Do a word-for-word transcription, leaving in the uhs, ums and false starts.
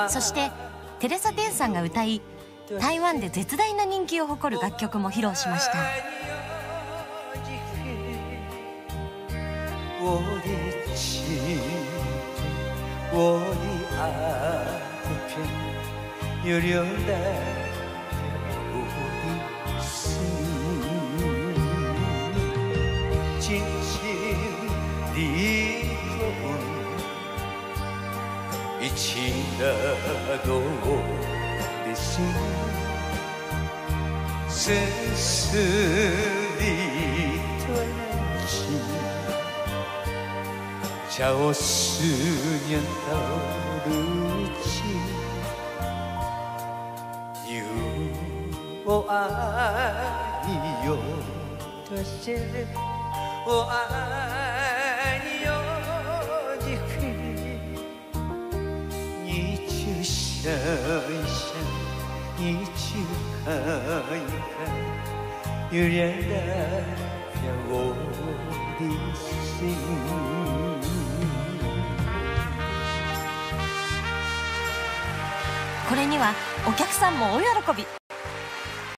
そしてテレサ・テンさんが歌い、台湾で絶大な人気を誇る楽曲も披露しました。 我的情，我的爱片，又流浪我的心，轻轻地风，一起的我的心，深深的吞进。叫我思念到如今，有我爱你有多深，我爱你有几分，你就想一想，你就看一看，有人代表我的心。 これにはお客さんも大喜び。